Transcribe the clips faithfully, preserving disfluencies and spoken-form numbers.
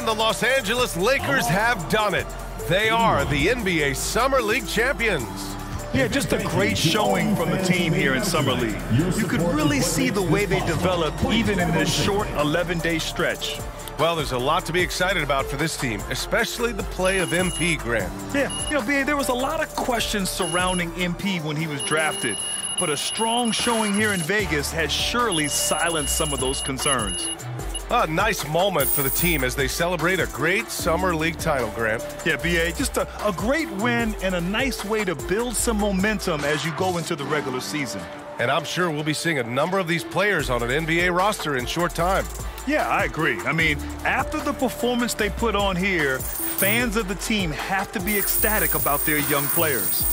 And the Los Angeles Lakers have done it. They are the N B A Summer League champions. Yeah, just a great showing from the team here in Summer League. You could really see the way they developed even in this short eleven-day stretch. Well, there's a lot to be excited about for this team, especially the play of M P, Grant. Yeah, you know, B A, there was a lot of questions surrounding M P when he was drafted, but a strong showing here in Vegas has surely silenced some of those concerns. A nice moment for the team as they celebrate a great Summer League title, Grant. Yeah, B A, just a, a great win and a nice way to build some momentum as you go into the regular season. And I'm sure we'll be seeing a number of these players on an N B A roster in short time. Yeah, I agree. I mean, after the performance they put on here, fans of the team have to be ecstatic about their young players.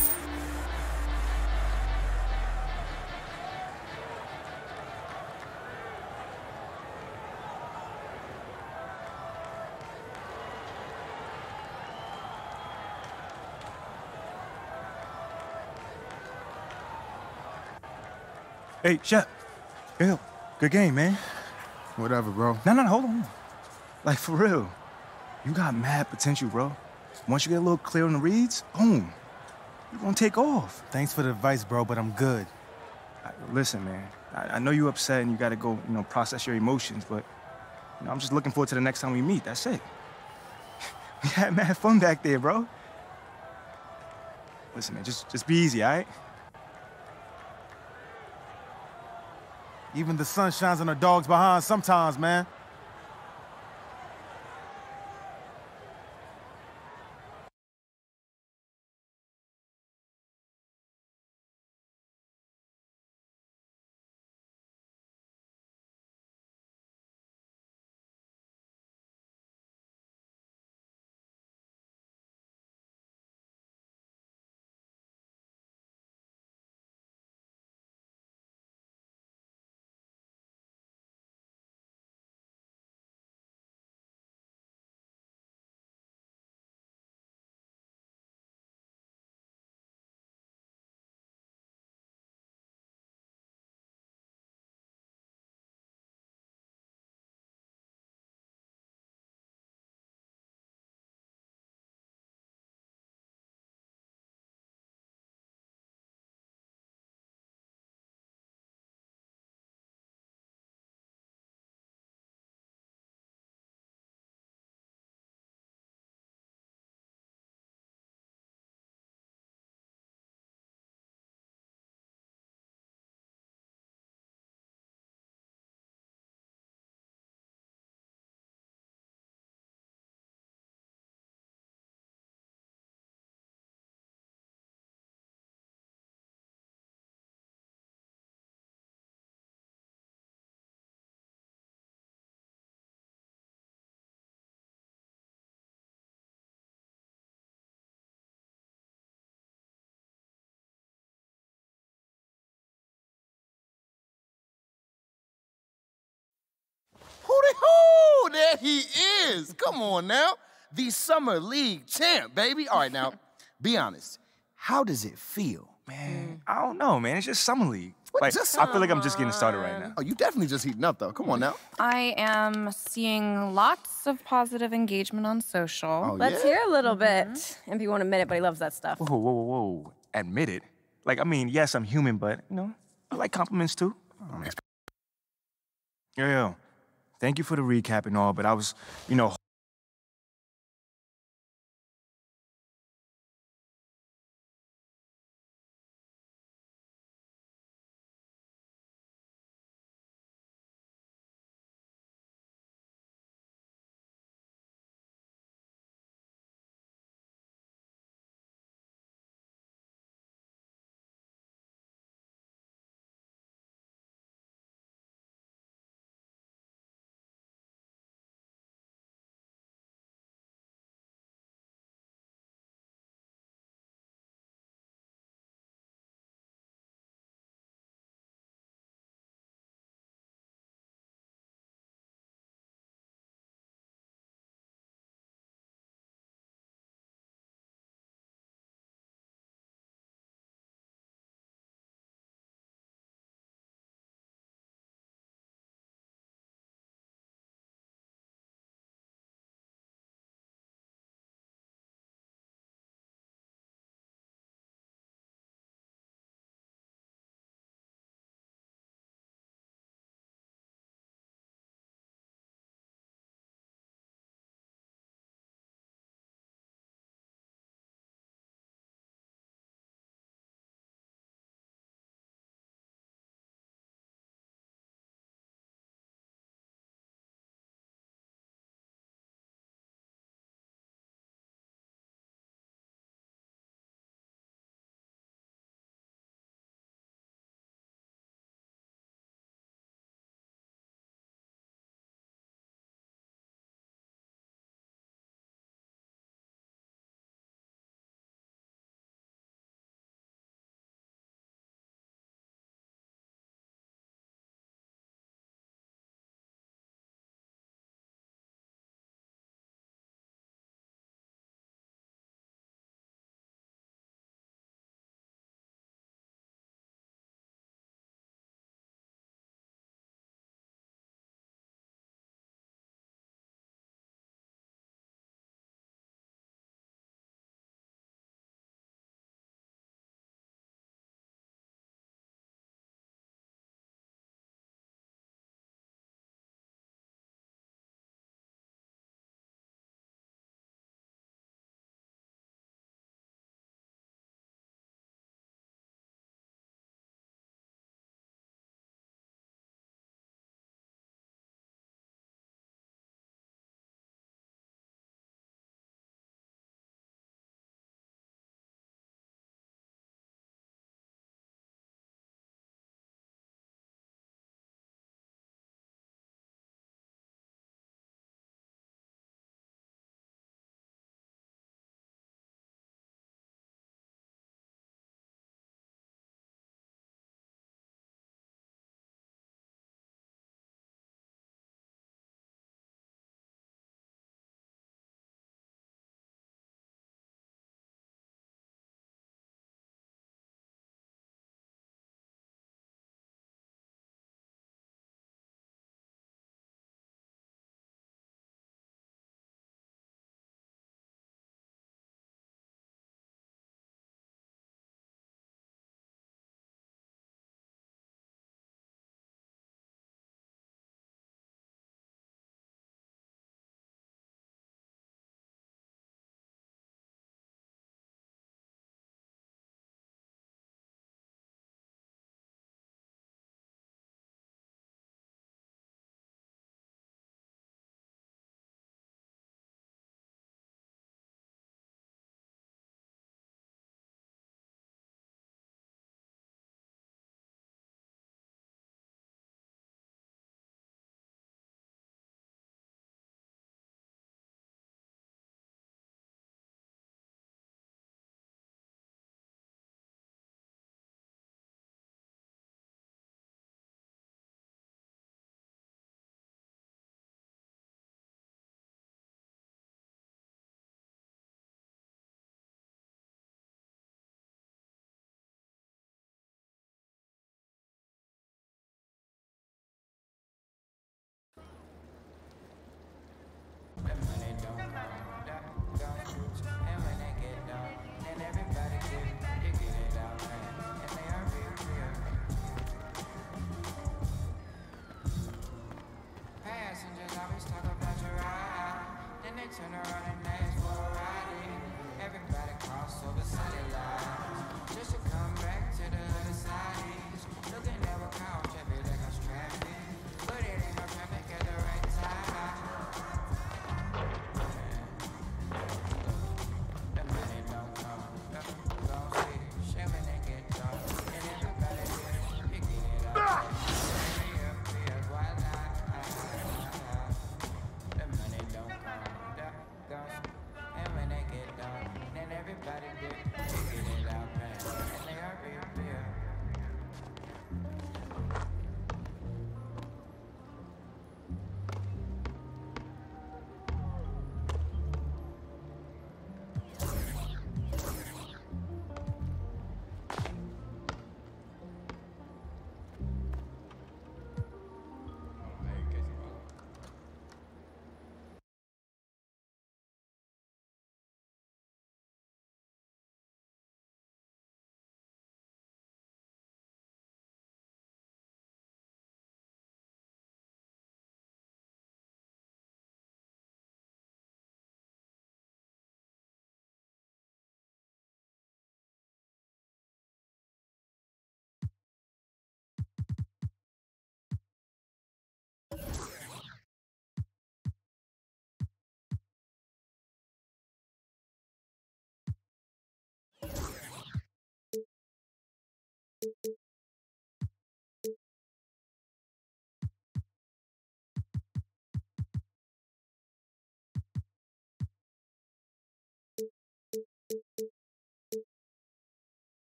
Hey, Shep. Yo, good game, man. Whatever, bro. No, no, no, hold on. Like, for real. You got mad potential, bro. Once you get a little clear on the reads, boom. You're gonna take off. Thanks for the advice, bro, but I'm good. I, listen, man. I, I know you're upset and you gotta go, you know, process your emotions, but you know, I'm just looking forward to the next time we meet. That's it. We had mad fun back there, bro. Listen, man, just, just be easy, all right? Even the sun shines on the dogs behind sometimes, man. Hooty-hoo! There he is. Come on now. The Summer League champ, baby. All right, now, be honest. How does it feel? Man, I don't know, man. It's just Summer League. What, Like, just- I feel like I'm just getting started right now. Oh, you definitely just heating up, though. Come on now. I am seeing lots of positive engagement on social. Oh, Let's yeah? hear a little bit. M P won't admit it, but he loves that stuff. Whoa, whoa, whoa, whoa. Admit it. Like, I mean, yes, I'm human, but, you know, I like compliments too. Yo, yo. Thank you for the recap and all, but I was, you know,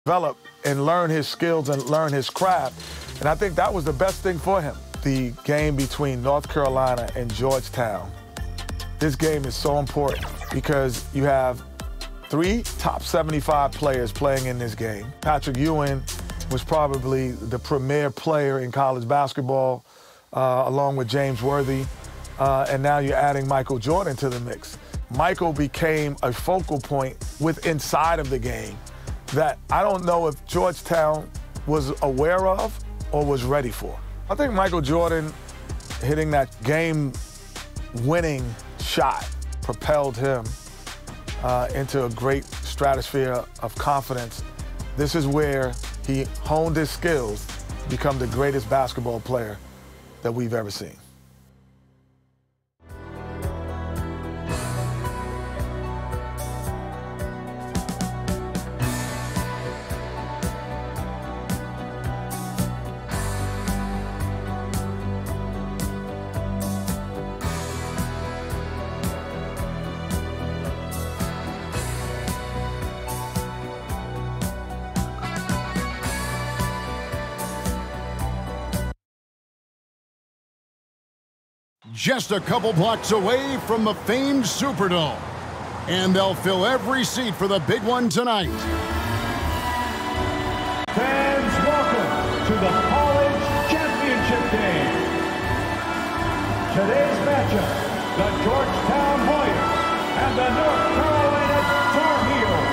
develop and learn his skills and learn his craft. And I think that was the best thing for him. The game between North Carolina and Georgetown. This game is so important because you have three top seventy-five players playing in this game. Patrick Ewing was probably the premier player in college basketball, uh, along with James Worthy. Uh, and now you're adding Michael Jordan to the mix. Michael became a focal point with inside of the game that I don't know if Georgetown was aware of or was ready for. I think Michael Jordan hitting that game-winning shot propelled him uh, into a great stratosphere of confidence. This is where he honed his skills to become the greatest basketball player that we've ever seen. Just a couple blocks away from the famed Superdome. And they'll fill every seat for the big one tonight. Fans, welcome to the College Championship Game. Today's matchup, the Georgetown Hoyas and the North Carolina Tar Heels.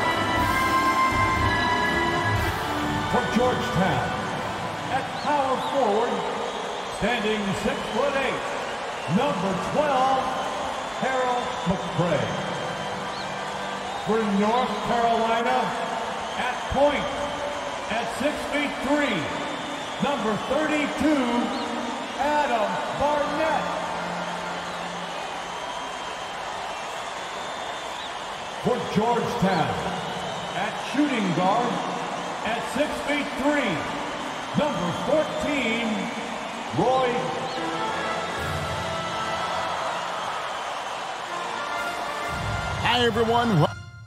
For Georgetown, at power forward, standing six foot eight, number twelve, Harold McCray. For North Carolina, at point, at six feet three, number thirty-two, Adam Barnett. For Georgetown, at shooting guard, at six feet three, number fourteen, Roy. Hi, everyone.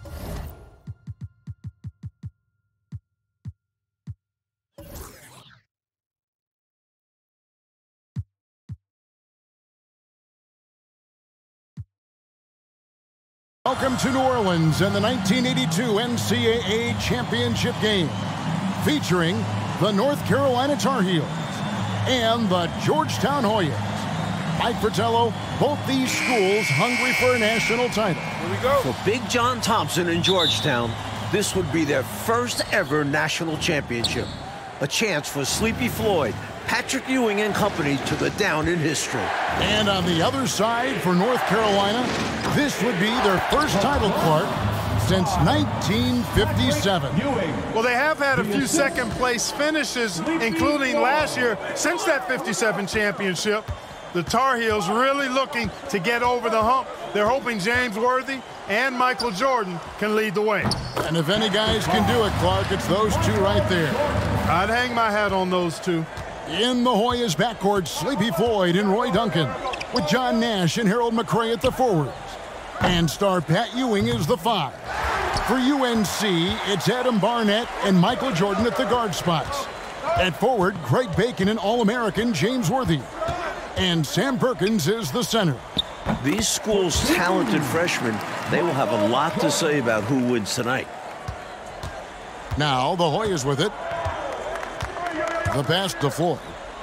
Welcome to New Orleans and the nineteen eighty-two N C double A Championship Game, featuring the North Carolina Tar Heels and the Georgetown Hoyas. Mike Fratello, both these schools hungry for a national title. Here we go. For Big John Thompson in Georgetown, this would be their first ever national championship. A chance for Sleepy Floyd, Patrick Ewing and company to go down in history. And on the other side for North Carolina, this would be their first title, Clark, since nineteen fifty-seven. Well, they have had a few second place finishes, including last year, since that fifty-seven championship. The Tar Heels really looking to get over the hump. They're hoping James Worthy and Michael Jordan can lead the way. And if any guys can do it, Clark, it's those two right there. I'd hang my hat on those two. In the Hoyas backcourt, Sleepy Floyd and Roy Duncan, with John Nash and Harold McCray at the forwards. And star Pat Ewing is the five. For U N C, it's Adam Barnett and Michael Jordan at the guard spots. At forward, Greg Bacon and All-American James Worthy. And Sam Perkins is the center. These schools' talented freshmen, they will have a lot to say about who wins tonight. Now the Hoyas with it. The pass to Floyd.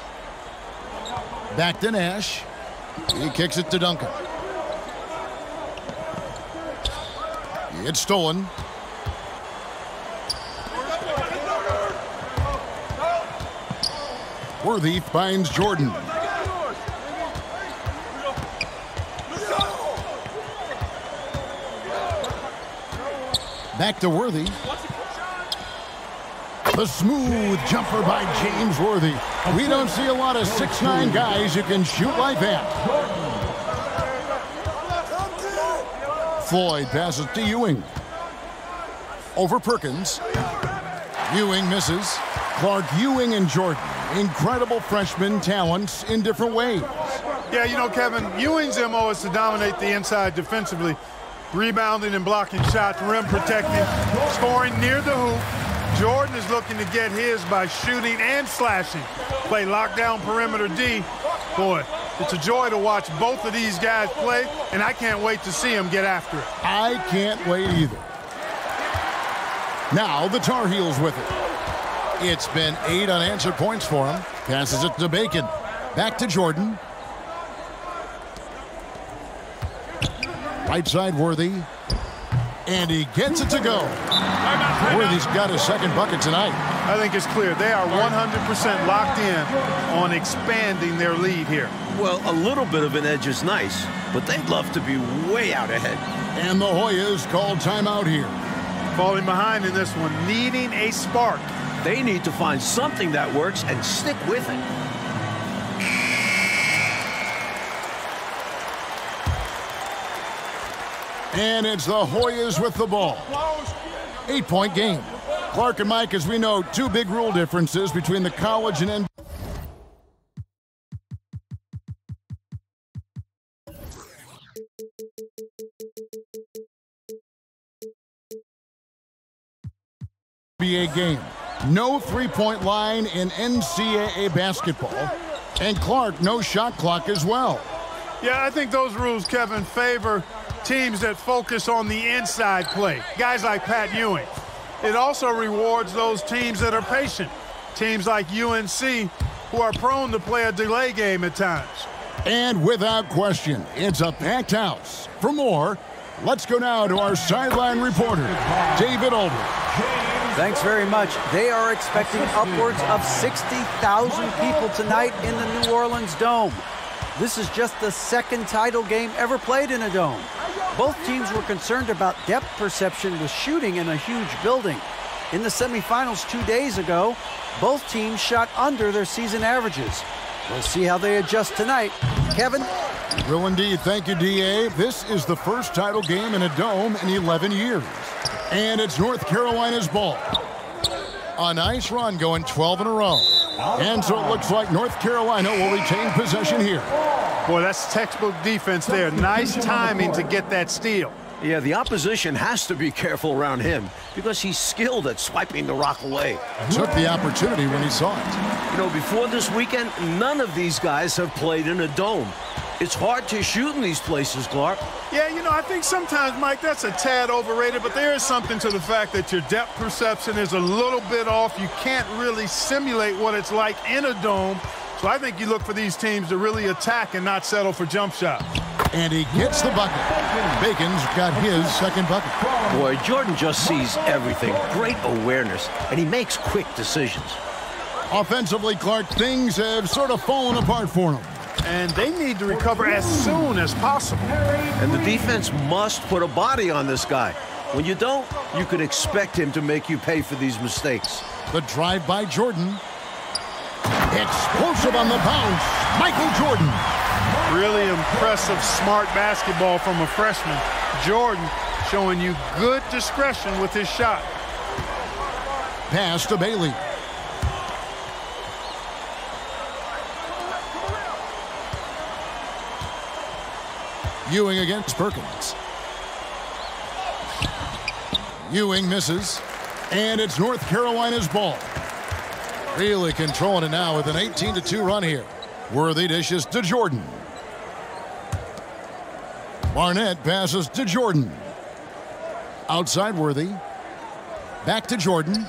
Back to Nash. He kicks it to Duncan. It's stolen. Worthy finds Jordan. Back to Worthy. The smooth jumper by James Worthy. We don't see a lot of six nine guys who can shoot like that. Floyd passes to Ewing. Over Perkins. Ewing misses. Clark, Ewing and Jordan, incredible freshman talents in different ways. Yeah, you know, Kevin, Ewing's M O is to dominate the inside defensively, rebounding and blocking shots, rim protecting, scoring near the hoop, Jordan is looking to get his by shooting and slashing. Play lockdown perimeter D. Boy, it's a joy to watch both of these guys play, and I can't wait to see them get after it. I can't wait either. Now the Tar Heels with it. It's been eight unanswered points for him. Passes it to Bacon. Back to Jordan. Right side, Worthy. And he gets it to go. Worthy's got his second bucket tonight. I think it's clear they are one hundred percent locked in on expanding their lead here. Well, a little bit of an edge is nice, but they'd love to be way out ahead. And the Hoyas called timeout here. Falling behind in this one, needing a spark. They need to find something that works and stick with it. And it's the Hoyas with the ball. Eight-point game. Clark and Mike, as we know, two big rule differences between the college and N B A game. No three-point line in N C double A basketball. And Clark, no shot clock as well. Yeah, I think those rules, Kevin, favor teams that focus on the inside play, guys like Pat Ewing. It also rewards those teams that are patient, teams like U N C, who are prone to play a delay game at times. And without question, it's a packed house. For more, let's go now to our sideline reporter, David Aldridge. Thanks very much. They are expecting upwards of sixty thousand people tonight in the New Orleans Dome. This is just the second title game ever played in a dome. Both teams were concerned about depth perception with shooting in a huge building. In the semifinals two days ago, both teams shot under their season averages. We'll see how they adjust tonight. Kevin? Will indeed. Thank you, D A. This is the first title game in a dome in eleven years. And it's North Carolina's ball. A nice run going twelve in a row. And so it looks like North Carolina will retain possession here. Boy, that's textbook defense there. Nice timing to get that steal. Yeah, the opposition has to be careful around him because he's skilled at swiping the rock away. Took the opportunity when he saw it. You know, before this weekend, none of these guys have played in a dome. It's hard to shoot in these places, Clark. Yeah, you know, I think sometimes, Mike, that's a tad overrated, but there is something to the fact that your depth perception is a little bit off. You can't really simulate what it's like in a dome. So I think you look for these teams to really attack and not settle for jump shots. And he gets the bucket. Bacon's got his second bucket. Boy, Jordan just sees everything. Great awareness, and he makes quick decisions. Offensively, Clark, things have sort of fallen apart for him. And they need to recover as soon as possible. And the defense must put a body on this guy. When you don't, you can expect him to make you pay for these mistakes. The drive by Jordan. Explosive on the bounce. Michael Jordan. Really impressive, smart basketball from a freshman. Jordan showing you good discretion with his shot. Pass to Bailey. Ewing against Perkins. Ewing misses. And it's North Carolina's ball. Really controlling it now with an eighteen to two run here. Worthy dishes to Jordan. Barnett passes to Jordan. Outside Worthy. Back to Jordan.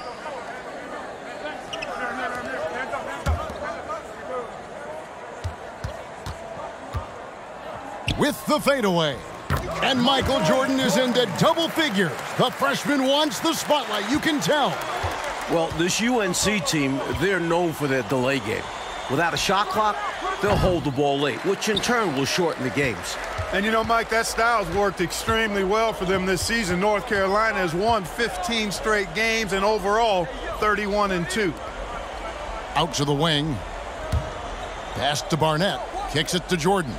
With the fadeaway. And Michael Jordan is into double figures. The freshman wants the spotlight, you can tell. Well, this U N C team, they're known for their delay game. Without a shot clock, they'll hold the ball late, which in turn will shorten the games. And you know, Mike, that style's worked extremely well for them this season. North Carolina has won fifteen straight games and overall thirty-one and two. Out to the wing. Pass to Barnett. Kicks it to Jordan.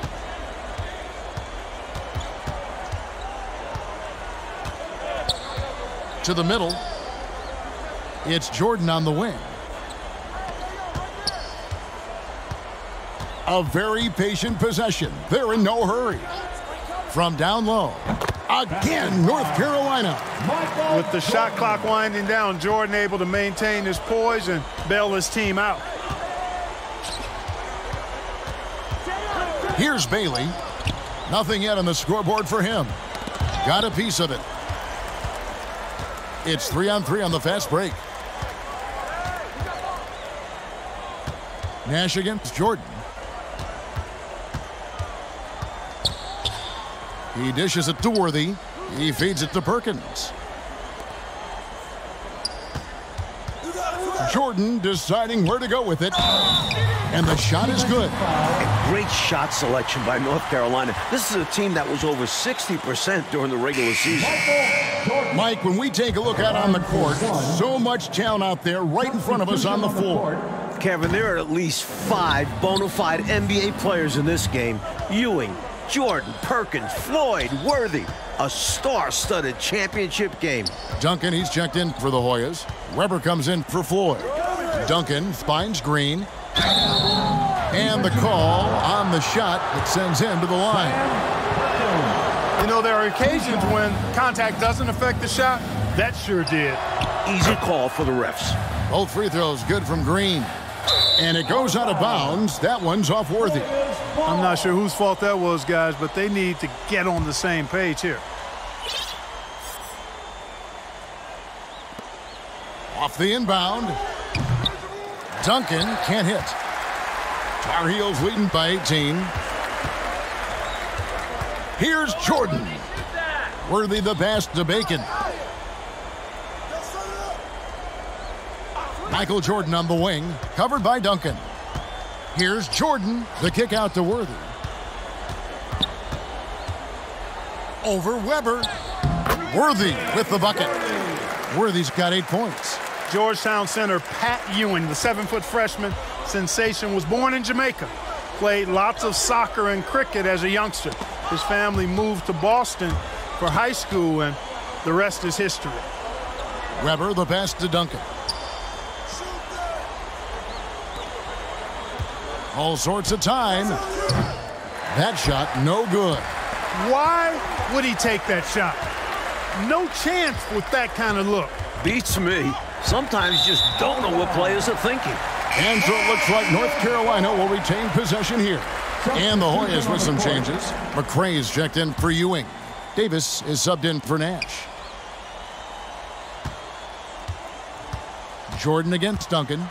To the middle. It's Jordan on the wing. A very patient possession. They're in no hurry. From down low. Again, North Carolina. With the shot clock winding down, Jordan able to maintain his poise and bail his team out. Here's Bailey. Nothing yet on the scoreboard for him. Got a piece of it. It's three on three on the fast break. Nash against Jordan. He dishes it to Worthy. He feeds it to Perkins. Jordan deciding where to go with it. And the shot is good. A great shot selection by North Carolina. This is a team that was over sixty percent during the regular season. Mike, when we take a look out on the court, so much talent out there right in front of us on the floor. Kevin, there are at least five bona fide N B A players in this game. Ewing, Jordan, Perkins, Floyd, Worthy. A star-studded championship game. Duncan, he's checked in for the Hoyas. Weber comes in for Floyd. Duncan finds Green. And the call on the shot that sends him to the line. You know, there are occasions when contact doesn't affect the shot. That sure did. Easy call for the refs. Both free throws good from Green. And it goes out of bounds. That one's off Worthy. I'm not sure whose fault that was, guys, but they need to get on the same page here. Off the inbound. Duncan can't hit. Tar Heels leading by eighteen. Here's Jordan. Worthy the pass to Bacon. Michael Jordan on the wing, covered by Duncan. Here's Jordan, the kick out to Worthy. Over Weber. Worthy with the bucket. Worthy's got eight points. Georgetown center Pat Ewing, the seven-foot freshman sensation, was born in Jamaica. Played lots of soccer and cricket as a youngster. His family moved to Boston for high school, and the rest is history. Weber, the pass to Duncan. All sorts of time. That shot, no good. Why would he take that shot? No chance with that kind of look. Beats me. Sometimes you just don't know what players are thinking. And so it looks like North Carolina will retain possession here. And the Hoyas with some changes. McCray is checked in for Ewing. Davis is subbed in for Nash. Jordan against Duncan.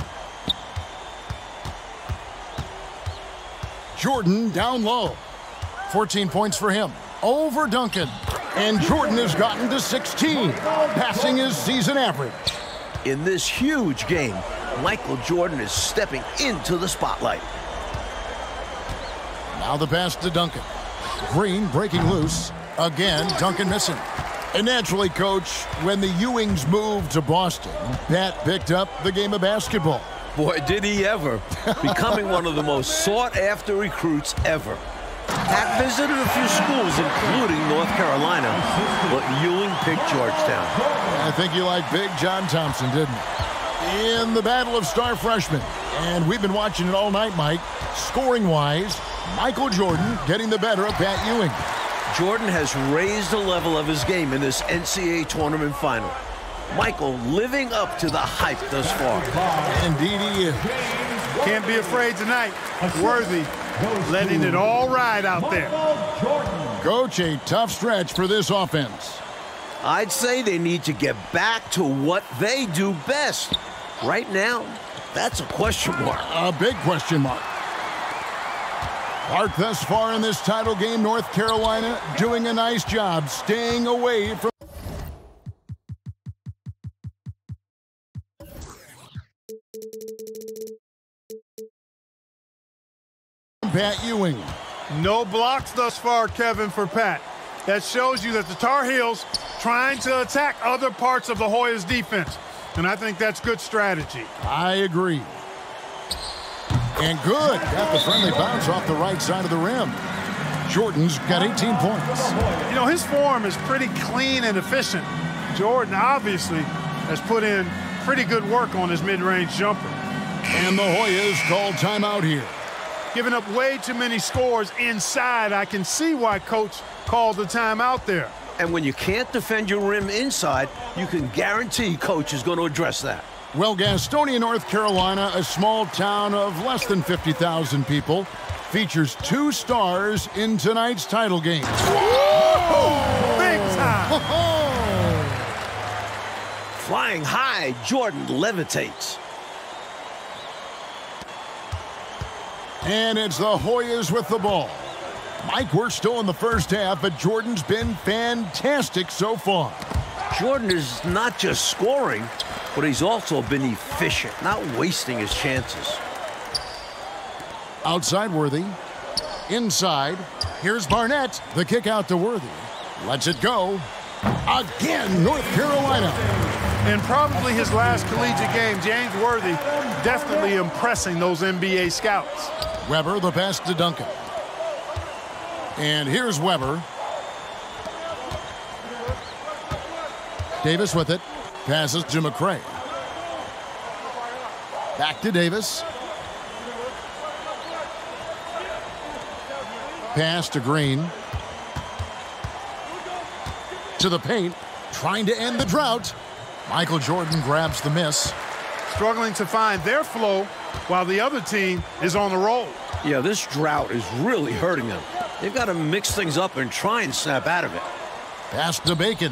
Jordan down low. fourteen points for him. Over Duncan. And Jordan has gotten to sixteen, passing his season average. In this huge game, Michael Jordan is stepping into the spotlight. Now the pass to Duncan. Green breaking loose. Again, Duncan missing. And naturally, Coach, when the Ewings moved to Boston, Pat picked up the game of basketball. Boy, did he ever. Becoming one of the most sought-after recruits ever. Pat visited a few schools, including North Carolina, but Ewing picked Georgetown. I think you liked Big John Thompson, didn't you? In the battle of star freshmen, and we've been watching it all night, Mike. Scoring-wise, Michael Jordan getting the better of Pat Ewing. Jordan has raised the level of his game in this N C A A tournament final. Michael living up to the hype thus far. Indeed he is. Can't be afraid tonight. Worthy letting it all ride out there. Coach, a tough stretch for this offense. I'd say they need to get back to what they do best. Right now, that's a question mark. A big question mark. Art thus far in this title game, North Carolina doing a nice job staying away from Pat Ewing. No blocks thus far, Kevin, for Pat. That shows you that the Tar Heels trying to attack other parts of the Hoyas defense. And I think that's good strategy. I agree. And good. Got the friendly bounce off the right side of the rim. Jordan's got eighteen points. You know, his form is pretty clean and efficient. Jordan obviously has put in pretty good work on his mid-range jumper. And the Hoyas called timeout here. Giving up way too many scores inside. I can see why Coach called the timeout there. And when you can't defend your rim inside, you can guarantee coach is going to address that. Well, Gastonia, North Carolina, a small town of less than fifty thousand people, features two stars in tonight's title game. Whoa! Big time! Flying high, Jordan levitates. And it's the Hoyas with the ball. Mike, we're still in the first half, but Jordan's been fantastic so far. Jordan is not just scoring, but he's also been efficient, not wasting his chances. Outside Worthy. Inside. Here's Barnett. The kick out to Worthy. Lets it go. Again, North Carolina. In probably his last collegiate game, James Worthy definitely impressing those N B A scouts. Weber, the pass to Duncan. And here's Weber. Davis with it. Passes to McCray. Back to Davis. Pass to Green. To the paint. Trying to end the drought. Michael Jordan grabs the miss. Struggling to find their flow while the other team is on the roll. Yeah, this drought is really hurting them. They've got to mix things up and try and snap out of it. Pass to Bacon.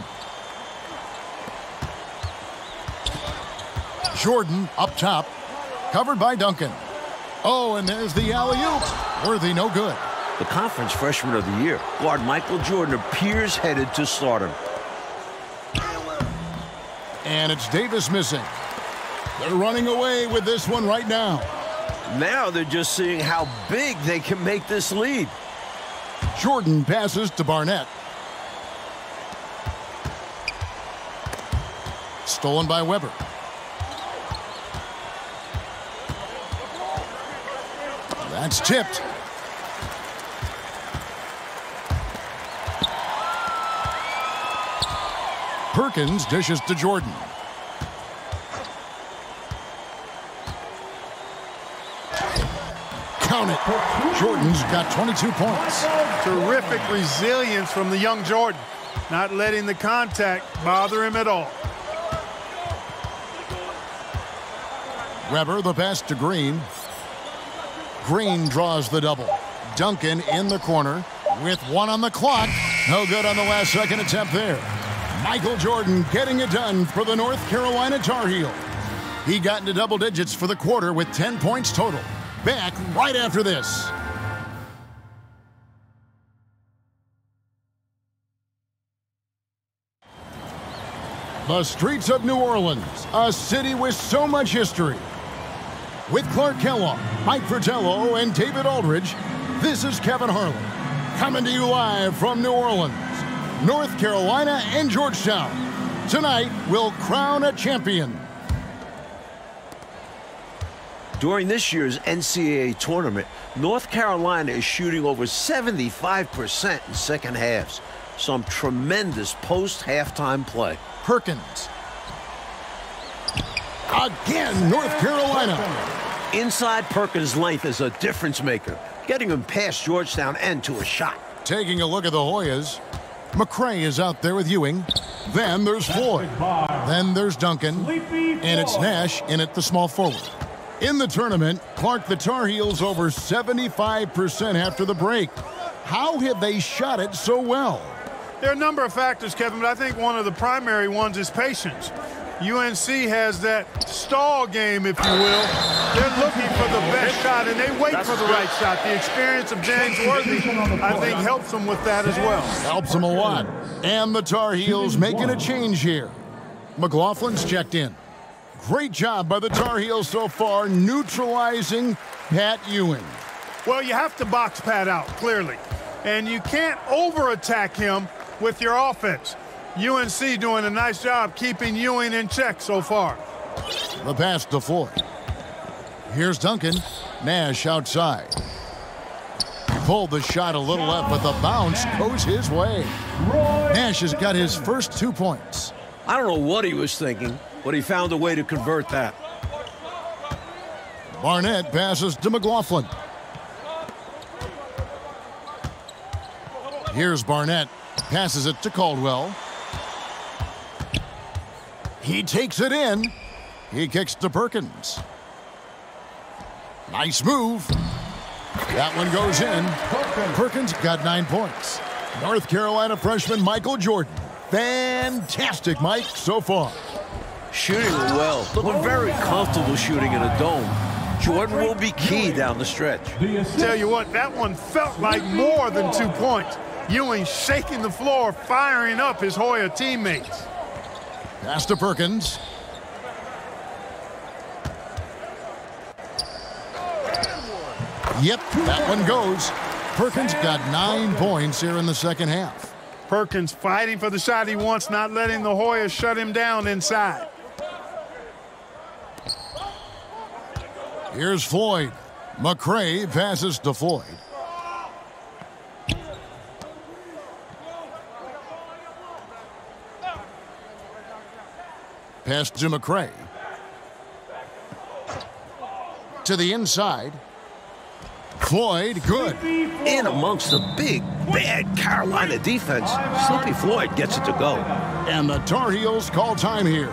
Jordan up top. Covered by Duncan. Oh, and there's the alley-oop. Worthy, no good. The conference freshman of the year, guard Michael Jordan, appears headed to stardom. And it's Davis missing. They're running away with this one right now. Now they're just seeing how big they can make this lead. Jordan passes to Barnett. Stolen by Weber. That's tipped. Perkins dishes to Jordan. Count it. Jordan's got twenty-two points. Terrific resilience from the young Jordan. Not letting the contact bother him at all. Weber, the pass to Green. Green draws the double. Duncan in the corner with one on the clock. No good on the last second attempt there. Michael Jordan getting it done for the North Carolina Tar Heels. He got into double digits for the quarter with ten points total. Back right after this. The streets of New Orleans, a city with so much history. With Clark Kellogg, Mike Fratello, and David Aldridge, this is Kevin Harlan, coming to you live from New Orleans, North Carolina, and Georgetown. Tonight, we'll crown a champion. During this year's N C double A tournament, North Carolina is shooting over seventy-five percent in second halves. Some tremendous post-halftime play. Perkins. Again, North Carolina. Inside Perkins' length is a difference maker, getting him past Georgetown and to a shot. Taking a look at the Hoyas. McCray is out there with Ewing. Then there's Floyd. Then there's Duncan. And it's Nash in at the small forward. In the tournament, Clark, the Tar Heels over seventy-five percent after the break. How have they shot it so well? There are a number of factors, Kevin, but I think one of the primary ones is patience. U N C has that stall game, if you will. They're looking for the best shot, and they wait for the right shot. The experience of James Worthy, I think, helps them with that as well. Helps them a lot. And the Tar Heels making a change here. McLaughlin's checked in. Great job by the Tar Heels so far, neutralizing Pat Ewing. Well, you have to box Pat out, clearly. And you can't over-attack him with your offense. U N C doing a nice job keeping Ewing in check so far. The pass to Floyd. Here's Duncan. Nash outside. Pulled the shot a little left, but the bounce goes his way. Nash has got his first two points. I don't know what he was thinking, but he found a way to convert that. Barnett passes to McLaughlin. Here's Barnett. Passes it to Caldwell. He takes it in. He kicks to Perkins. Nice move. That one goes in. Perkins got nine points. North Carolina freshman Michael Jordan. Fantastic, Mike, so far. Shooting well, but very comfortable shooting in a dome. Jordan will be key down the stretch. Tell you what, that one felt like more than two points. Ewing shaking the floor, firing up his Hoya teammates. Pass to Perkins. Yep, that one goes. Perkins got nine points here in the second half. Perkins fighting for the shot he wants, not letting the Hoyas shut him down inside. Here's Floyd. McCray passes to Floyd. Pass to McCray. To the inside. Floyd, good. In amongst the big, bad Carolina defense, Sleepy Floyd gets it to go. And the Tar Heels call time here.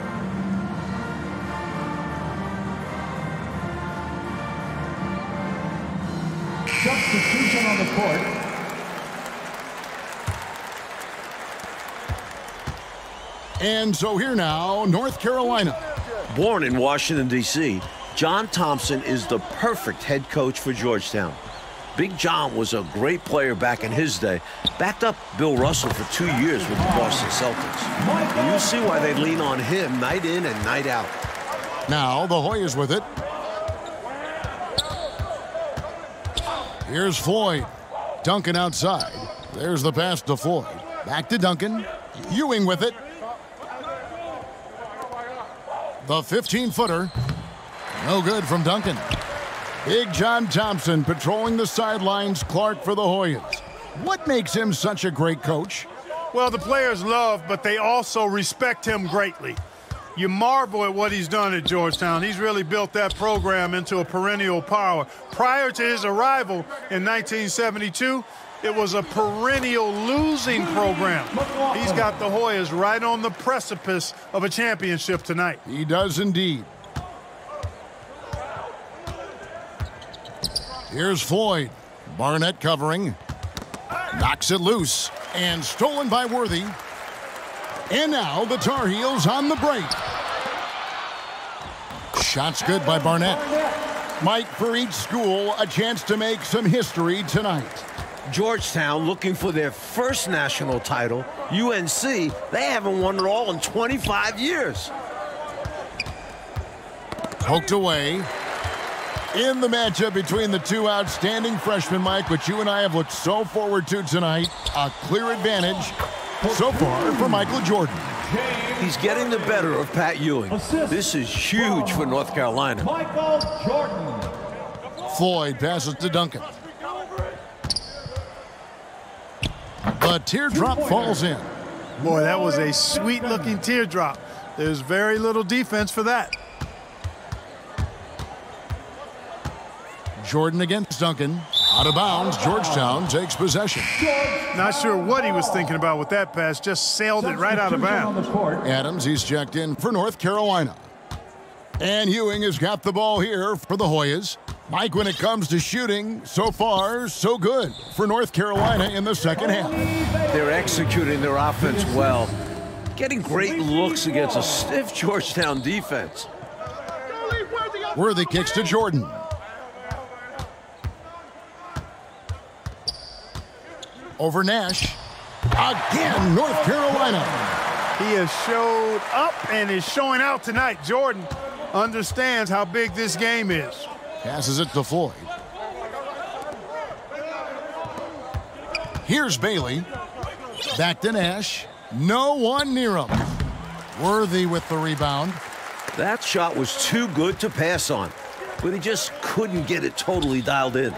Substitution on the court. And so here now, North Carolina. Born in Washington, D C, John Thompson is the perfect head coach for Georgetown. Big John was a great player back in his day, backed up Bill Russell for two years with the Boston Celtics. And you see why they lean on him night in and night out. Now the Hoyas with it. Here's Floyd. Duncan outside. There's the pass to Floyd. Back to Duncan. Ewing with it. The fifteen-footer. No good from Duncan. Big John Thompson patrolling the sidelines. Clark for the Hoyas. What makes him such a great coach? Well, the players love, but they also respect him greatly. You marvel at what he's done at Georgetown. He's really built that program into a perennial power. Prior to his arrival in nineteen seventy-two, it was a perennial losing program. He's got the Hoyas right on the precipice of a championship tonight. He does indeed. Here's Floyd. Barnett covering. Knocks it loose. And stolen by Worthy. And now the Tar Heels on the break. Shots good by Barnett. Mike, for each school, a chance to make some history tonight. Georgetown looking for their first national title. U N C, they haven't won it all in twenty-five years. Poked away. In the matchup between the two outstanding freshmen, Mike, which you and I have looked so forward to tonight, a clear advantage so far for Michael Jordan. He's getting the better of Pat Ewing. This is huge for North Carolina. Michael Jordan. Floyd passes to Duncan. The teardrop falls in. Boy, that was a sweet-looking teardrop. There's very little defense for that. Jordan against Duncan. Out of bounds, Georgetown takes possession. Not sure what he was thinking about with that pass. Just sailed it right out of bounds. Adams, he's checked in for North Carolina. And Ewing has got the ball here for the Hoyas. Mike, when it comes to shooting, so far, so good for North Carolina in the second half. They're executing their offense well, getting great looks against a stiff Georgetown defense. Worthy kicks to Jordan. Over Nash. Again, North Carolina. He has showed up and is showing out tonight. Jordan understands how big this game is. Passes it to Floyd. Here's Bailey. Back to Nash. No one near him. Worthy with the rebound. That shot was too good to pass on, but he just couldn't get it totally dialed in.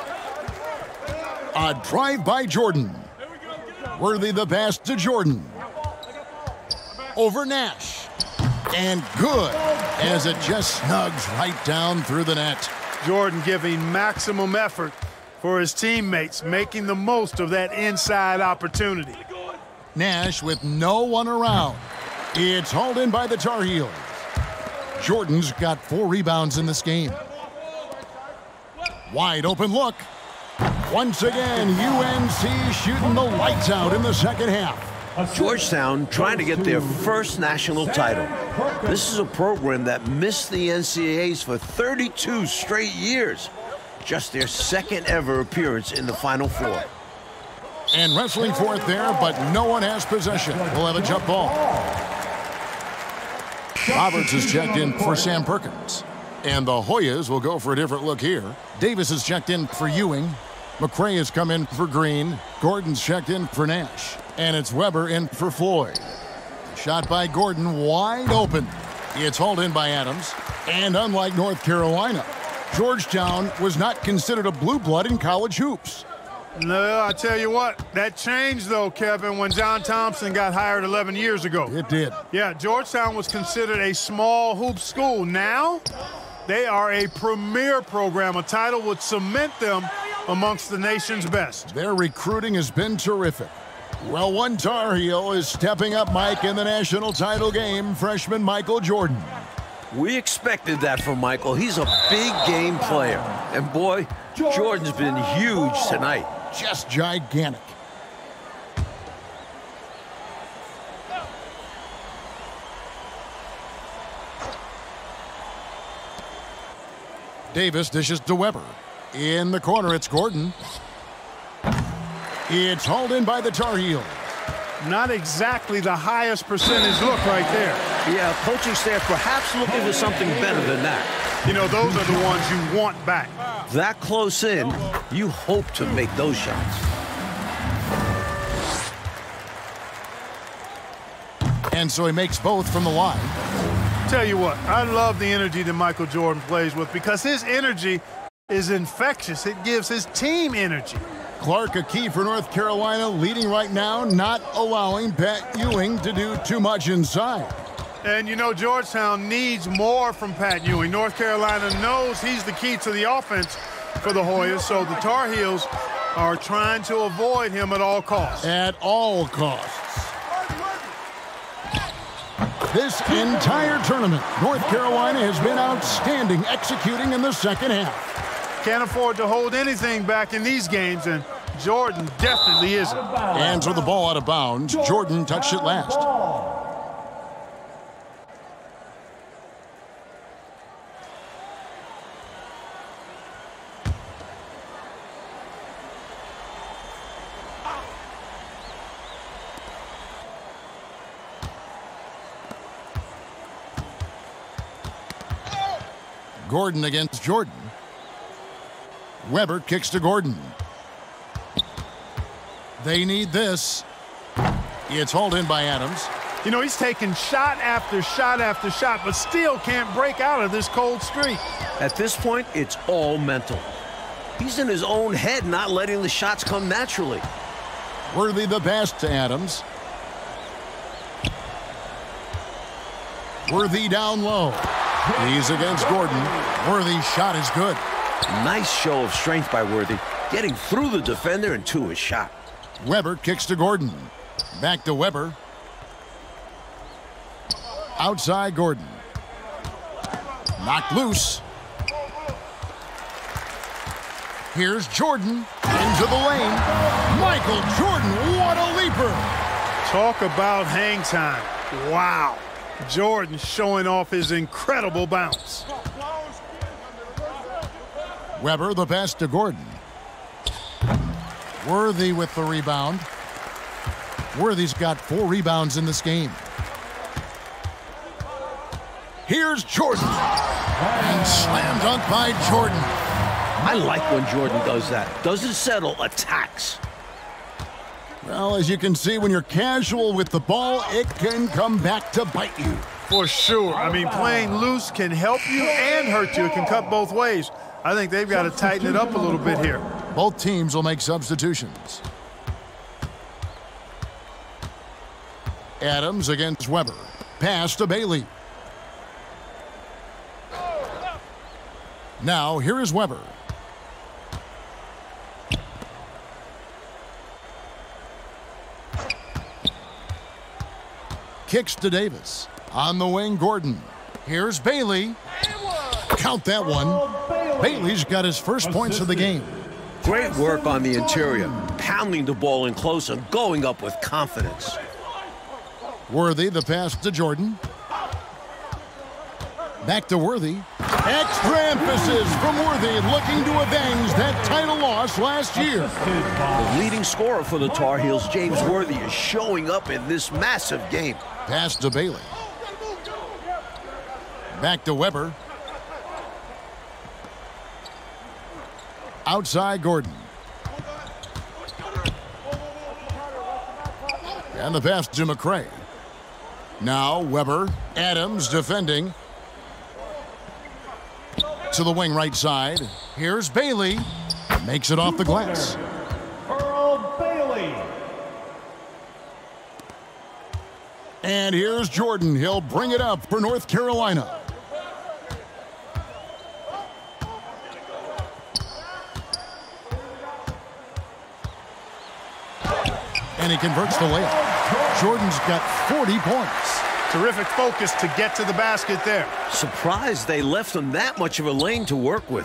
A drive by Jordan. Worthy the pass to Jordan. Over Nash. And good, as it just snugs right down through the net. Jordan giving maximum effort for his teammates, making the most of that inside opportunity. Nash with no one around. It's hauled in by the Tar Heels. Jordan's got four rebounds in this game. Wide open look. Once again, U N C shooting the lights out in the second half. Georgetown trying to get their first national title. This is a program that missed the N C double A's for thirty-two straight years. Just their second ever appearance in the Final Four. And wrestling for it there, but no one has possession. We'll have a jump ball. Roberts is checked in for Sam Perkins. And the Hoyas will go for a different look here. Davis is checked in for Ewing. McCray has come in for Green. Gordon's checked in for Nash. And it's Weber in for Floyd. Shot by Gordon, wide open. It's hauled in by Adams. And unlike North Carolina, Georgetown was not considered a blue blood in college hoops. No, I tell you what, that changed, though, Kevin, when John Thompson got hired eleven years ago. It did. Yeah, Georgetown was considered a small hoop school. Now, they are a premier program. A title would cement them amongst the nation's best. Their recruiting has been terrific. Well, one Tar Heel is stepping up, Mike, in the national title game, freshman Michael Jordan. We expected that from Michael. He's a big game player. And boy, Jordan's been huge tonight. Just gigantic. Davis dishes to Weber. In the corner, it's Gordon. It's hauled in by the Tar Heels. Not exactly the highest percentage look right there. Yeah, coaching staff perhaps looking for something better than that. You know, those are the ones you want back. That close in, you hope to make those shots. And so he makes both from the line. Tell you what, I love the energy that Michael Jordan plays with because his energy is infectious. It gives his team energy. Clark, a key for North Carolina, leading right now, not allowing Pat Ewing to do too much inside. And, you know, Georgetown needs more from Pat Ewing. North Carolina knows he's the key to the offense for the Hoyas, so the Tar Heels are trying to avoid him at all costs. At all costs. This entire tournament, North Carolina has been outstanding executing in the second half. Can't afford to hold anything back in these games, and Jordan definitely isn't. And so the ball out of bounds. Jordan touched it last. Gordon against Jordan. Weber kicks to Gordon. They need this. It's hauled in by Adams. You know, he's taking shot after shot after shot, but still can't break out of this cold streak. At this point, it's all mental. He's in his own head, not letting the shots come naturally. Worthy the pass to Adams. Worthy down low. He's against Gordon. Worthy's shot is good. Nice show of strength by Worthy, getting through the defender and to his shot. Weber kicks to Gordon. Back to Weber. Outside Gordon. Knocked loose. Here's Jordan into the lane. Michael Jordan, what a leaper. Talk about hang time. Wow. Jordan showing off his incredible bounce. Weber the pass to Gordon. Worthy with the rebound. Worthy's got four rebounds in this game. Here's Jordan. And slam dunk by Jordan. I like when Jordan does that. Doesn't settle, attacks. Well, as you can see, when you're casual with the ball, it can come back to bite you. For sure. I mean, playing loose can help you and hurt you. It can cut both ways. I think they've got to tighten it up a little bit here. Both teams will make substitutions. Adams against Weber. Pass to Bailey. Now, here is Weber. kicks to Davis. On the wing, Gordon. Here's Bailey. Count that one. Bailey's got his first points of the game. Great work on the interior, pounding the ball in close and going up with confidence. Worthy, the pass to Jordan. Back to Worthy. Extra emphasis from Worthy, looking to avenge that title loss last year. The leading scorer for the Tar Heels, James Worthy, is showing up in this massive game. Pass to Bailey. Back to Weber. Outside Gordon. And the pass to McCray. Now Weber. Adams defending. To the wing right side. Here's Bailey. Makes it off the glass. Earl Bailey. And here's Jordan. He'll bring it up for North Carolina. And he converts the layup. Jordan's got forty points. Terrific focus to get to the basket there. Surprised they left him that much of a lane to work with.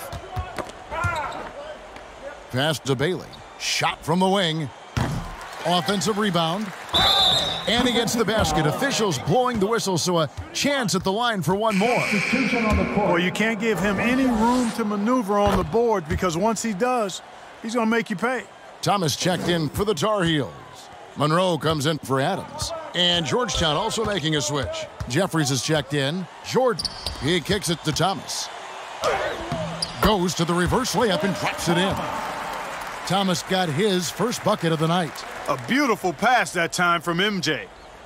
Pass to Bailey. Shot from the wing. Offensive rebound. And he gets the basket. Officials blowing the whistle, so a chance at the line for one more. Well, you can't give him any room to maneuver on the board, because once he does, he's going to make you pay. Thomas checked in for the Tar Heels. Monroe comes in for Adams. And Georgetown also making a switch. Jeffries is checked in. Jordan, he kicks it to Thomas. Goes to the reverse layup and drops it in. Thomas got his first bucket of the night. A beautiful pass that time from M J.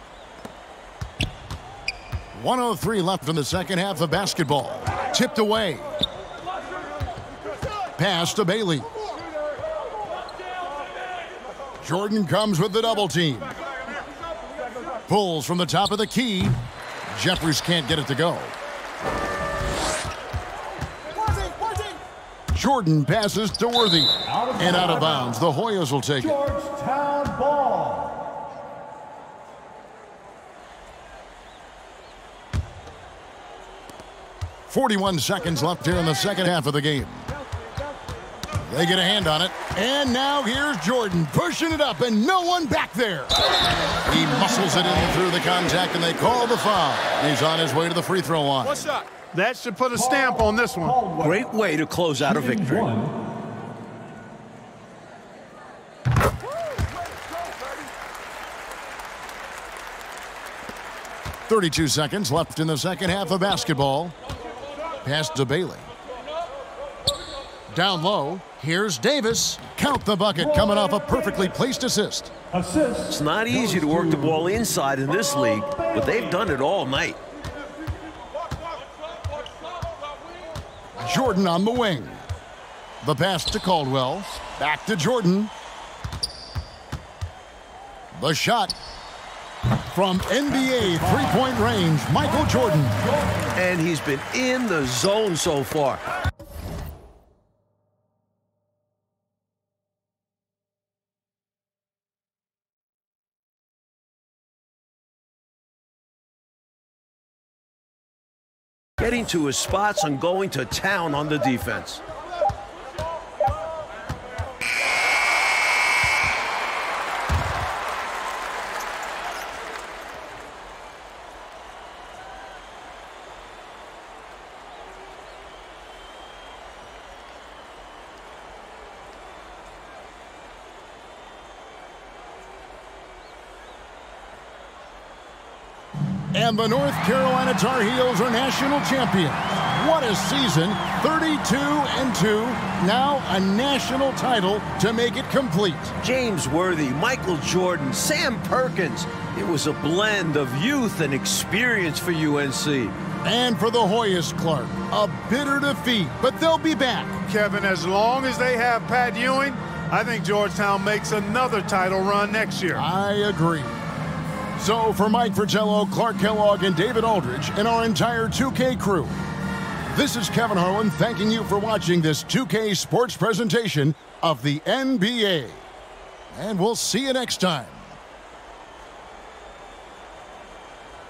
one oh three left in the second half of basketball. Tipped away. Pass to Bailey. Jordan comes with the double team. Pulls from the top of the key. Jeffries can't get it to go. Jordan passes to Worthy. And out of bounds. The Hoyas will take it. Georgetown ball. forty-one seconds left here in the second half of the game. They get a hand on it. And now here's Jordan pushing it up, and no one back there. He muscles it in through the contact, and they call the foul. He's on his way to the free throw line. What's up? That should put a stamp on this one. Great way to close out a victory. thirty-two seconds left in the second half of basketball. Pass to Bailey. Down low, here's Davis. Count the bucket, coming off a perfectly placed assist. It's not easy to work the ball inside in this league, but they've done it all night. Jordan on the wing. The pass to Caldwell. Back to Jordan. The shot from N B A three-point range, Michael Jordan. And he's been in the zone so far. Getting to his spots and going to town on the defense. And the North Carolina Tar Heels are national champions. What a season, thirty-two and two. Now a national title to make it complete. James Worthy, Michael Jordan, Sam Perkins. It was a blend of youth and experience for U N C. And for the Hoyas, Clark, a bitter defeat, but they'll be back. Kevin, as long as they have Pat Ewing, I think Georgetown makes another title run next year. I agree. So for Mike Fratello, Clark Kellogg, and David Aldridge, and our entire two K crew, this is Kevin Harlan thanking you for watching this two K sports presentation of the N B A. And we'll see you next time.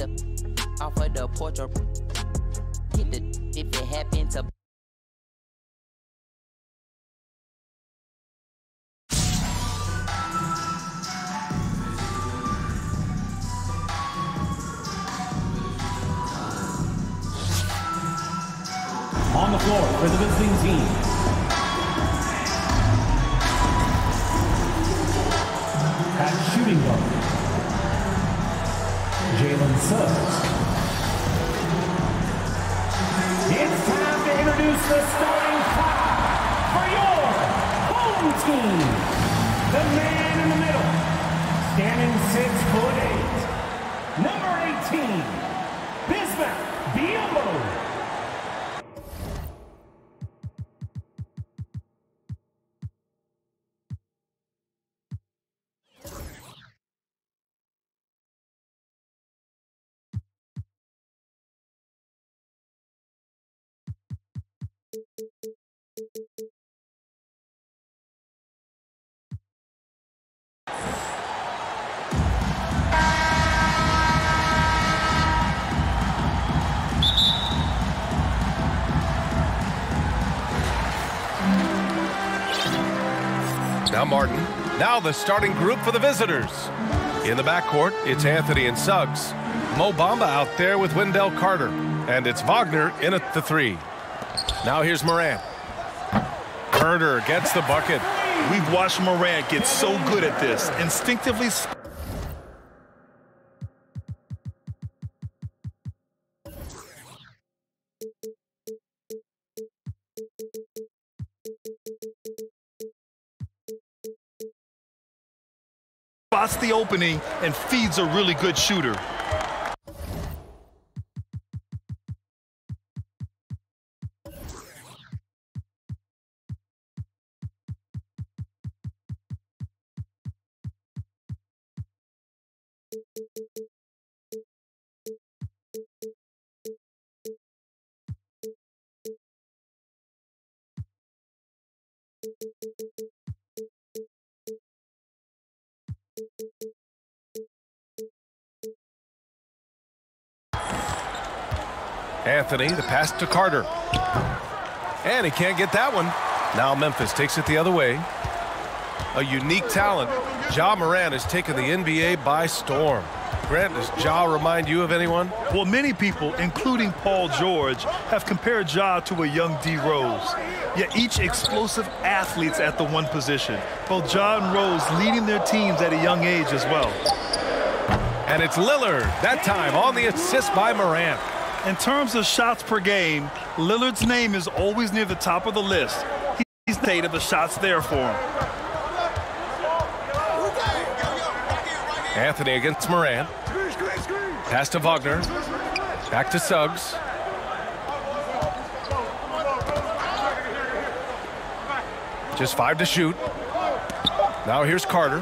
the off of the porch or hit the if it happen to. On the floor for the visiting team, at shooting guard, Jalen Suggs. It's time to introduce the starting five for your home team. The man in the middle, standing six foot eight, number eighteen, Bismack Biyombo. Now Martin. Now the starting group for the visitors. In the backcourt, it's Anthony and Suggs. Mo Bamba out there with Wendell Carter. And it's Wagner in at the three. Now here's Morant. Herder gets the bucket. We've watched Morant get so good at this. Instinctively. Spots the opening and feeds a really good shooter. Anthony, the pass to Carter. And he can't get that one. Now Memphis takes it the other way. A unique talent. Ja Morant has taken the N B A by storm. Grant, does Ja remind you of anyone? Well, many people, including Paul George, have compared Ja to a young D. Rose. Yet each explosive athletes at the one position. Both Ja and Rose leading their teams at a young age as well. And it's Lillard, that time on the assist by Morant. In terms of shots per game, Lillard's name is always near the top of the list. He's the eight of the shots there for him. Anthony against Morant. Pass to Wagner. Back to Suggs. Just five to shoot. Now here's Carter.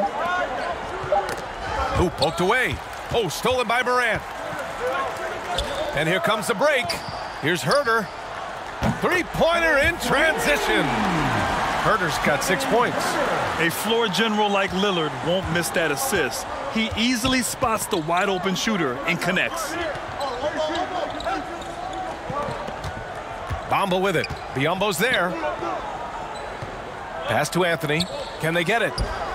Ooh, poked away. Oh, stolen by Morant. And here comes the break. Here's Herder. Three-pointer in transition. Herder's got six points. A floor general like Lillard won't miss that assist. He easily spots the wide-open shooter and connects. Bamba with it. Biyombo's there. Pass to Anthony. Can they get it?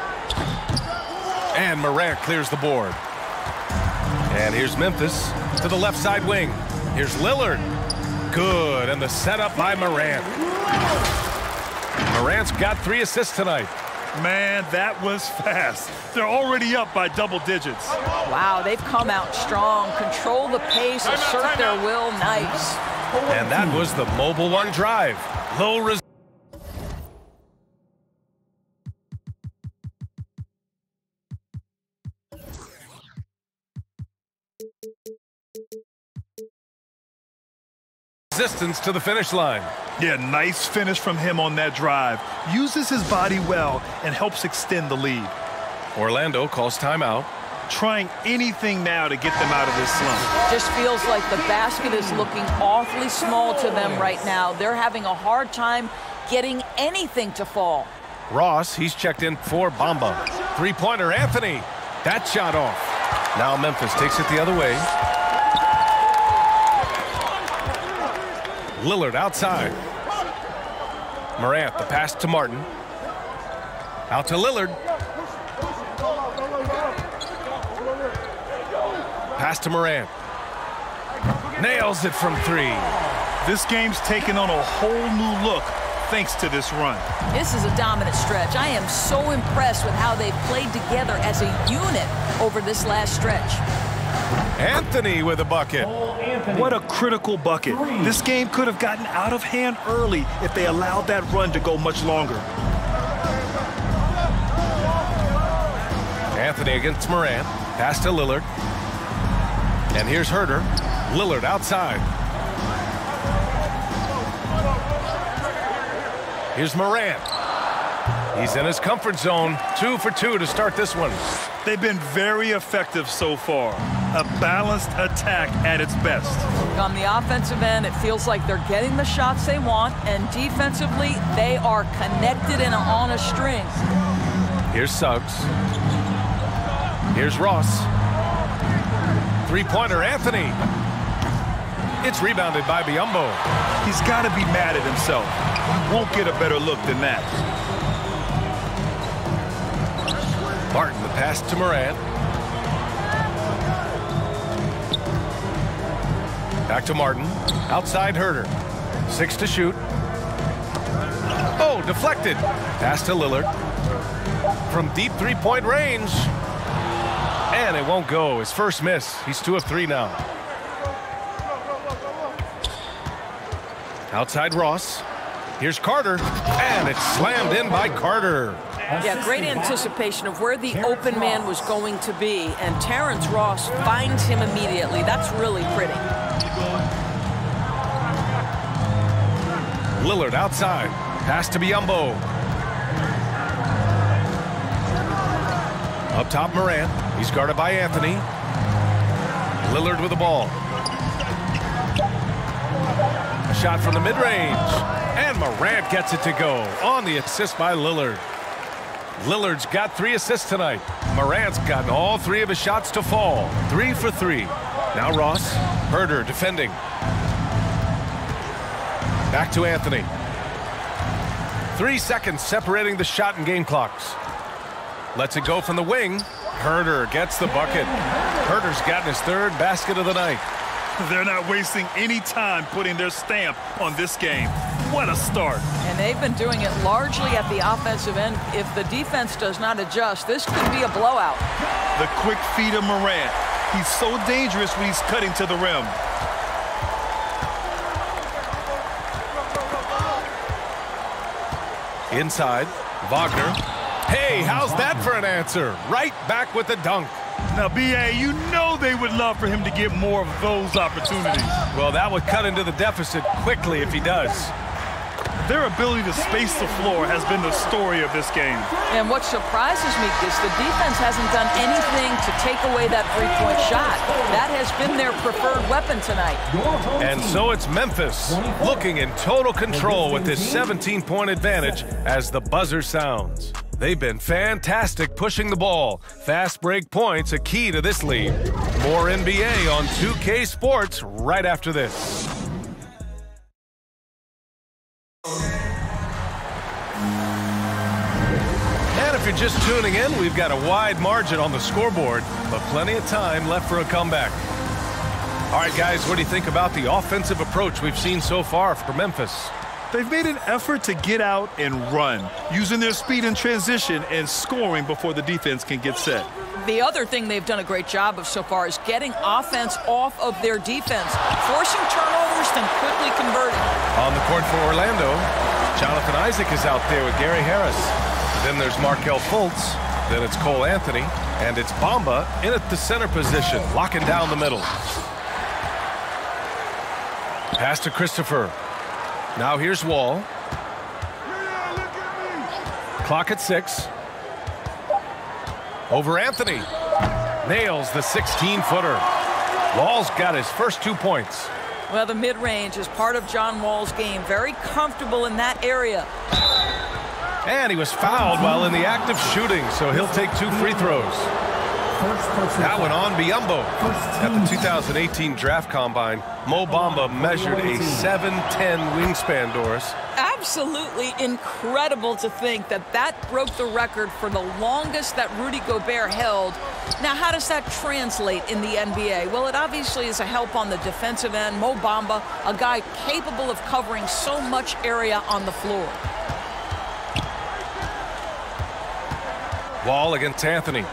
And Morant clears the board. And here's Memphis to the left side wing. Here's Lillard. Good, and the setup by Morant. Morant's got three assists tonight. Man, that was fast. They're already up by double digits. Wow, they've come out strong. Control the pace, assert their will. Nice. And that was the Mobile One drive. Low res resistance to the finish line. Yeah, nice finish from him on that drive. Uses his body well and helps extend the lead. Orlando calls timeout. Trying anything now to get them out of this slump. Just feels like the basket is looking awfully small to them right now. They're having a hard time getting anything to fall. Ross, he's checked in for Bamba. Three-pointer, Anthony. That shot off. Now Memphis takes it the other way. Lillard outside. Morant, the pass to Martin. Out to Lillard. Pass to Morant. Nails it from three. This game's taken on a whole new look thanks to this run. This is a dominant stretch. I am so impressed with how they've played together as a unit over this last stretch. Anthony with a bucket. What a critical bucket. This game could have gotten out of hand early if they allowed that run to go much longer. Anthony against Morant. Pass to Lillard. And here's Herter. Lillard outside. Here's Morant. He's in his comfort zone. Two for two to start this one. They've been very effective so far. A balanced attack at its best. On the offensive end, it feels like they're getting the shots they want, and defensively, they are connected and on a string. Here's Suggs. Here's Ross. Three-pointer, Anthony. It's rebounded by Biyombo. He's got to be mad at himself. Won't get a better look than that. Martin, the pass to Morant. Back to Martin. Outside Herter. Six to shoot. Oh, deflected. Pass to Lillard. From deep three-point range. And it won't go. His first miss. He's two of three now. Outside Ross. Here's Carter. And it's slammed in by Carter. Yeah, great anticipation of where the open man was going to be, and Terrence Ross finds him immediately. That's really pretty. Lillard outside. Pass to Biyombo. Up top, Morant. He's guarded by Anthony. Lillard with the ball. A shot from the mid-range. And Morant gets it to go on the assist by Lillard. Lillard's got three assists tonight. Morant's gotten all three of his shots to fall. Three for three. Now Ross. Herter defending. Back to Anthony. Three seconds separating the shot and game clocks. Lets it go from the wing. Herter gets the bucket. Herter's gotten his third basket of the night. They're not wasting any time putting their stamp on this game. What a start. And they've been doing it largely at the offensive end. If the defense does not adjust, this could be a blowout. The quick feed of Morant. He's so dangerous when he's cutting to the rim. Inside, Wagner. Hey, how's that for an answer? Right back with the dunk. Now, B A, you know they would love for him to get more of those opportunities. Well, that would cut into the deficit quickly if he does. Their ability to space the floor has been the story of this game. And what surprises me is the defense hasn't done anything to take away that three-point shot. That has been their preferred weapon tonight. And so it's Memphis looking in total control with this seventeen-point advantage as the buzzer sounds. They've been fantastic pushing the ball. Fast break points a key to this lead. More N B A on two K Sports right after this. And if you're just tuning in, we've got a wide margin on the scoreboard, but plenty of time left for a comeback. All right, guys, what do you think about the offensive approach we've seen so far for Memphis? They've made an effort to get out and run, using their speed in transition and scoring before the defense can get set. The other thing they've done a great job of so far is getting offense off of their defense, forcing turnovers, then quickly converting. On the court for Orlando, Jonathan Isaac is out there with Gary Harris. Then there's Markelle Fultz. Then it's Cole Anthony. And it's Bamba in at the center position, locking down the middle. Pass to Christopher. Now here's Wall. Clock at six. Over Anthony. Nails the sixteen-footer. Wall's got his first two points. Well, the mid-range is part of John Wall's game. Very comfortable in that area. And he was fouled while in the act of shooting, so he'll take two free throws. That went on Biyombo. At the two thousand eighteen Draft Combine, Mo Bamba measured a seven ten wingspan, Doris. Absolutely incredible to think that that broke the record for the longest that Rudy Gobert held. Now, how does that translate in the N B A? Well, it obviously is a help on the defensive end. Mo Bamba, a guy capable of covering so much area on the floor. Wall against Anthony.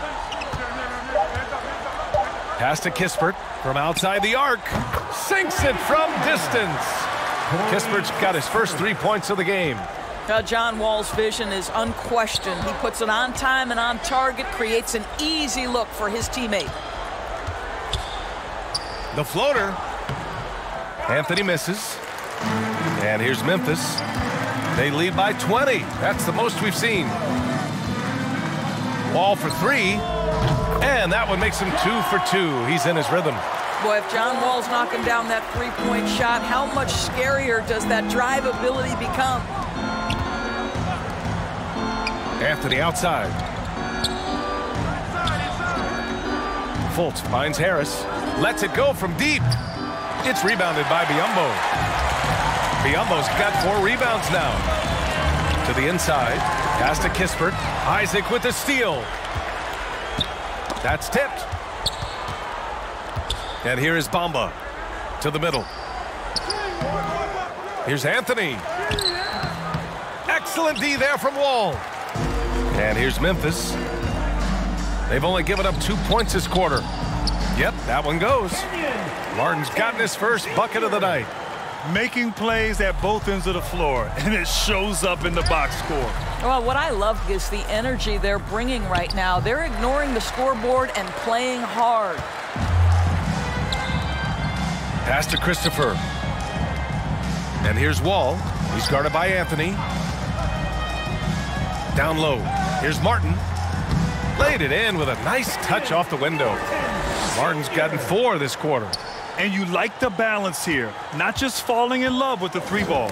Pass to Kispert from outside the arc. Sinks it from distance. Kispert's got his first three points of the game. Uh, John Wall's vision is unquestioned. He puts it on time and on target, creates an easy look for his teammate. The floater. Anthony misses. And here's Memphis. They lead by twenty. That's the most we've seen. Wall for three. And that one makes him two for two. He's in his rhythm. Boy, if John Wall's knocking down that three-point shot, how much scarier does that drive ability become? Anthony outside. Fultz finds Harris. Lets it go from deep. It's rebounded by Biyombo. Biyombo's got four rebounds now. To the inside. Pass to Kispert. Isaac with the steal. That's tipped. And here is Bamba to the middle. Here's Anthony. Excellent D there from Wall. And here's Memphis. They've only given up two points this quarter. Yep, that one goes. Martin's gotten his first bucket of the night. Making plays at both ends of the floor, and it shows up in the box score. Well, what I love is the energy they're bringing right now. They're ignoring the scoreboard and playing hard. Pass to Christopher. And here's Wall. He's guarded by Anthony. Down low. Here's Martin. Laid it in with a nice touch off the window. Martin's gotten four this quarter. And you like the balance here, not just falling in love with the three ball.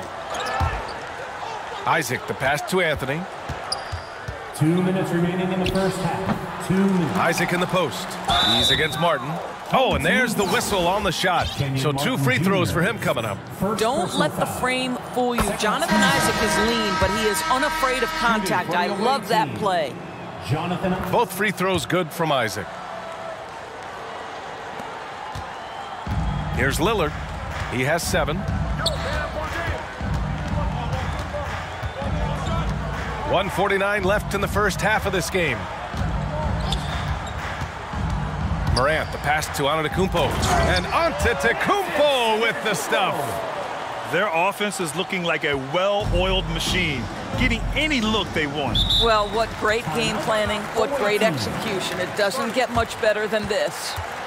Isaac, the pass to Anthony. Two minutes remaining in the first half. Two minutes. Isaac in the post. He's against Martin. Oh, and there's the whistle on the shot. So two free throws for him coming up. Don't let the frame fool you. Jonathan Isaac is lean, but he is unafraid of contact. I love that play. Both free throws good from Isaac. Here's Lillard. He has seven. one forty-nine left in the first half of this game. Morant, the pass to Antetokounmpo. And Antetokounmpo with the stuff. Their offense is looking like a well-oiled machine, getting any look they want. Well, what great game planning, what great execution. It doesn't get much better than this.